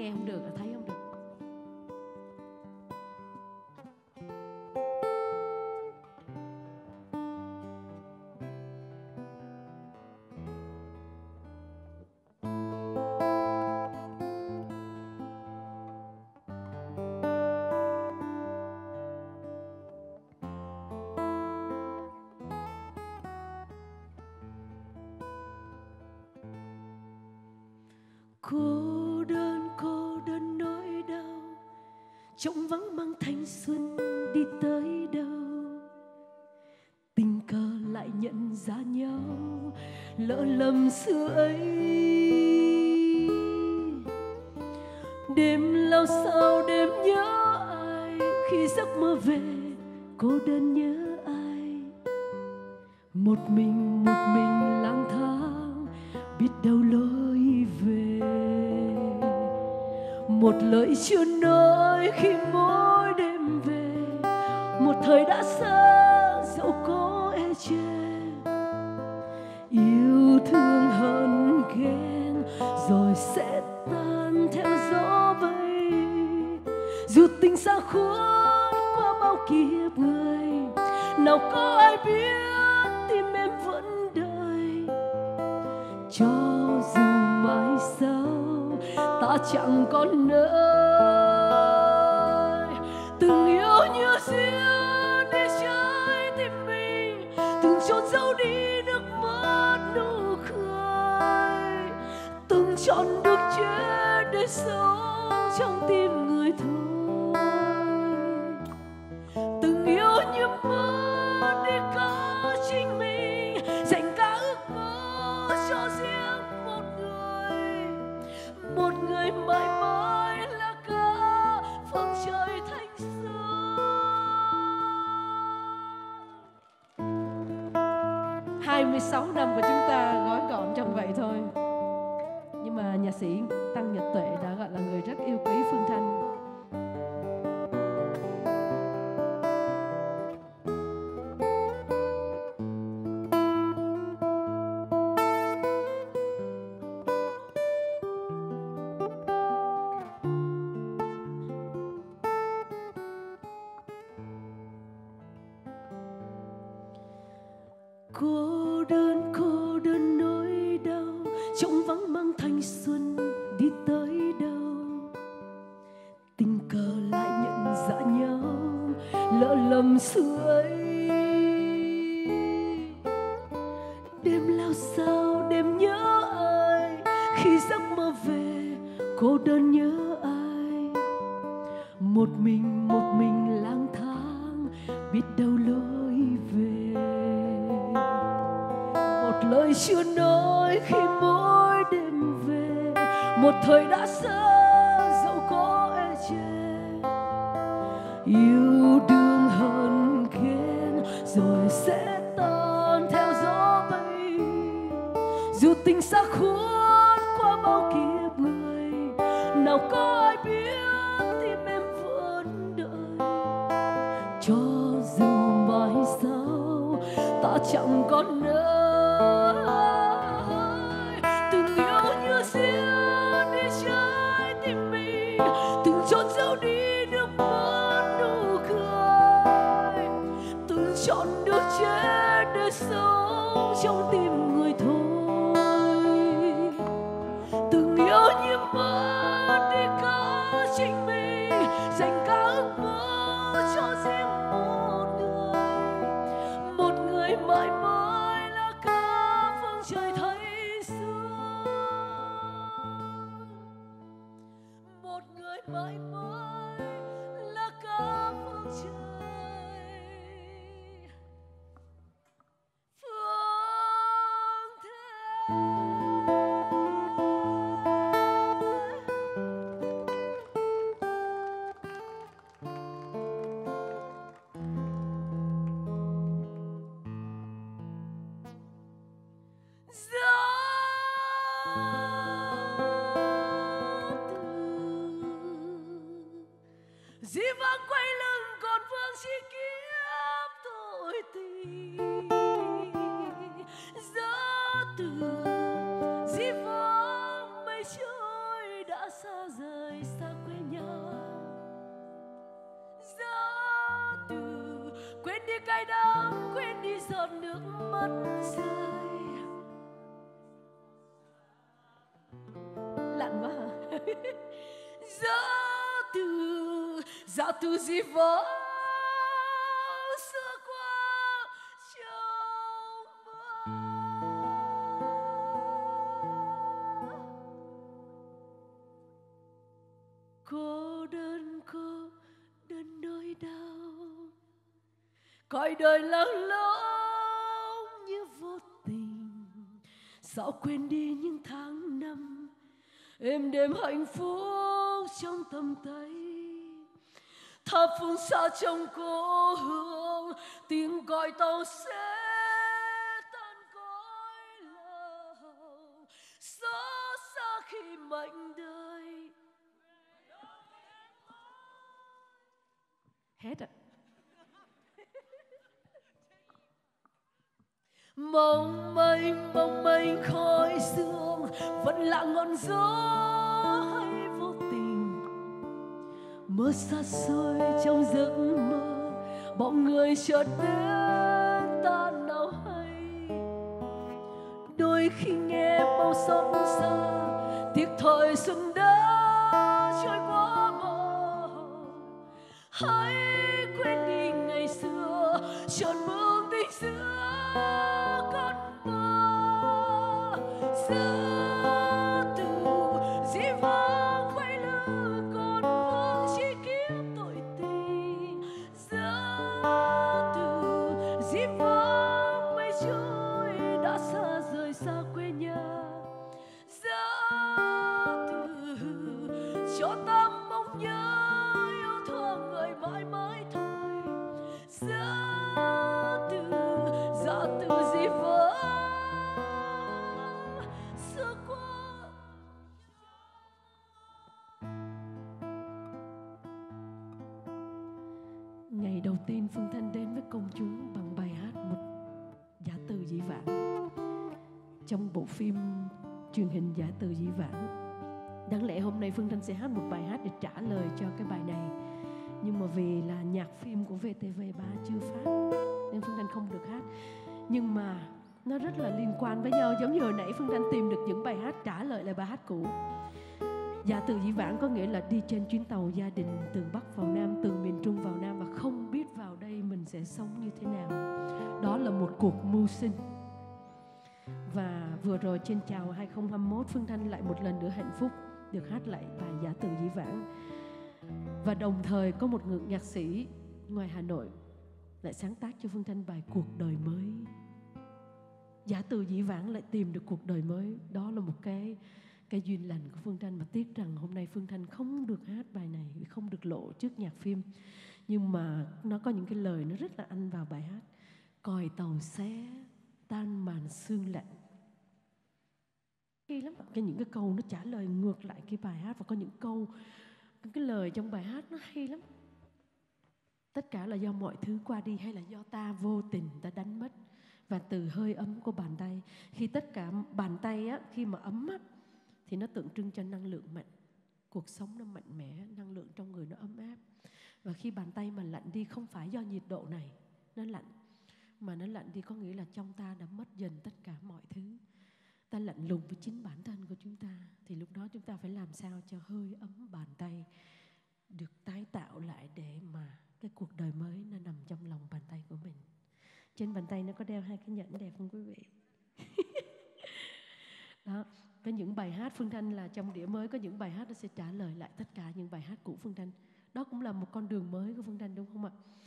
nghe không được, thấy không được. Cô đơn nỗi đau, trống vắng mang thanh xuân đi tới đâu. Tình cờ lại nhận ra nhau, lỡ lầm xưa ấy. Đêm lao sao đêm nhớ ai, khi giấc mơ về cô đơn nhớ ai. Một mình lang thang, biết đâu lối về. Một lời chưa nói khi mỗi đêm về, một thời đã xa dẫu có e chê. Yêu thương hờn ghen rồi sẽ tan theo gió bay. Dù tình xa khuất qua bao kiếp người, nào có ai biết tim em vẫn đợi. Cho dù mai sau ta chẳng còn nơi, từng yêu như duyên đi trái tim mình, từng chôn giấu đi nước mắt nụ cười, từng chọn được chết để sống trong tim người thôi. Từng yêu như mất đi cả chính mình, dành cả ước mơ cho riêng một người mãi mãi là cả phương trời thanh xuân. 26 năm của chúng ta gói gọn trong vậy thôi. Nhưng mà nhạc sĩ Tăng Nhật Tuệ đã gọi là người rất yêu quý Phương Thanh. Cô đơn nỗi đau, trống vắng mang thanh xuân đi tới đâu. Tình cờ lại nhận ra nhau, lỡ lầm xưa ấy. Đêm lao sao đêm nhớ ai, khi giấc mơ về cô đơn nhớ ai. Một mình lang thang, biết đâu lối về. Một lời chưa nói khi mỗi đêm về, một thời đã xa dẫu có e chê. Yêu đương hờn ghen rồi sẽ tan theo gió bay. Dù tình xa khuất qua bao kiếp người, nào có ai biết tim em vẫn đợi. Cho dù mai sau ta chẳng còn nơi, từng yêu như duyên đi trái tim mình, từng chôn giấu đi nước mắt nụ cười, từng chọn được chết để sống trong tim người thôi. Từng yêu như mất đi cả chính mình, dành cả ước mơ cho riêng một người mãi mãi là cả phương trời thấy xưa. Một người mãi mãi là cả phương trời phương thế. mất rơi. Lạnh quá hả? Gió từ dĩ vỡ xưa qua trong mơ. Cô đơn nỗi đau, coi đời lắng lóng như vô tình. Sao quên đi những tháng năm êm đềm hạnh phúc trong tầm tay. Tháp phương xa trong cố hương, tiếng gọi tàu sẽ tan cõi lòng. Xót xa khi mệnh đời hết ạ. Mong manh khói sương vẫn là ngọn gió hay vô tình. Mơ xa xôi trong giấc mơ, bóng người chợt đến ta nào hay. Đôi khi nghe bao xót xa, tiếc thời xuân đã trôi qua màu. Hãy quên đi ngày xưa, chọn bước tình xưa con mơ. Gió từ dĩ vãng quay lưng còn vương chỉ kiếp tội tình. Gió từ dĩ vãng mây trôi đã xa rời xa quê nhà. Gió từ cho ta mong nhớ yêu thương người mãi mãi thôi. Gió từ dĩ vỡ xưa qua. Ngày đầu tiên Phương Thanh đến với công chúng bằng bài hát một Giả Từ Dĩ Vãng trong bộ phim truyền hình Giả Từ Dĩ Vãng. Đáng lẽ hôm nay Phương Thanh sẽ hát một bài hát để trả lời cho cái bài này, nhưng mà vì là nhạc phim của VTV3 chưa phát nên Phương Thanh không được hát. Nhưng mà nó rất là liên quan với nhau, giống như hồi nãy Phương Thanh tìm được những bài hát trả lời lại bài hát cũ. Giả Từ Dĩ Vãng có nghĩa là đi trên chuyến tàu gia đình từ Bắc vào Nam, từ miền Trung vào Nam, và không biết vào đây mình sẽ sống như thế nào. Đó là một cuộc mưu sinh. Và vừa rồi trên Chào 2021, Phương Thanh lại một lần nữa hạnh phúc được hát lại bài Giả Từ Dĩ Vãng. Và đồng thời có một người nhạc sĩ ngoài Hà Nội lại sáng tác cho Phương Thanh bài Cuộc Đời Mới. Giả Từ Dĩ Vãng lại tìm được cuộc đời mới. Đó là một cái duyên lành của Phương Thanh. Mà tiếc rằng hôm nay Phương Thanh không được hát bài này vì không được lộ trước nhạc phim. Nhưng mà nó có những cái lời nó rất là ăn vào bài hát. Còi tàu xé tan màn sương lạnh. Hay lắm. Những cái câu nó trả lời ngược lại cái bài hát. Và có những câu, cái lời trong bài hát nó hay lắm. Tất cả là do mọi thứ qua đi, hay là do ta vô tình ta đánh mất. Và từ hơi ấm của bàn tay, khi tất cả bàn tay á, khi mà ấm á, thì nó tượng trưng cho năng lượng mạnh. Cuộc sống nó mạnh mẽ, năng lượng trong người nó ấm áp. Và khi bàn tay mà lạnh đi, không phải do nhiệt độ này nó lạnh, mà nó lạnh đi có nghĩa là trong ta đã mất dần tất cả mọi thứ. Ta lạnh lùng với chính bản thân của chúng ta. Thì lúc đó chúng ta phải làm sao cho hơi ấm bàn tay được tái tạo lại, để mà cái cuộc đời mới nó nằm trong lòng bàn tay của mình. Trên bàn tay nó có đeo hai cái nhẫn đẹp không quý vị? Đó, có những bài hát Phương Thanh là trong đĩa mới, có những bài hát nó sẽ trả lời lại tất cả những bài hát cũ Phương Thanh. Đó cũng là một con đường mới của Phương Thanh, đúng không ạ?